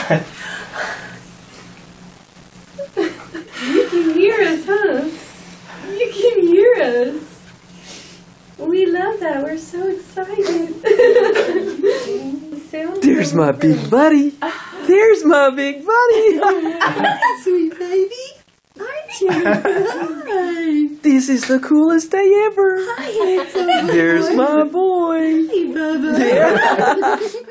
You can hear us, huh? You can hear us. We love that. We're so excited. There's my big buddy. There's my big buddy. Sweet baby. Aren't you? Hi. This is the coolest day ever. Hi, handsome boy. There's my boy. Hey, Bubba. Yeah.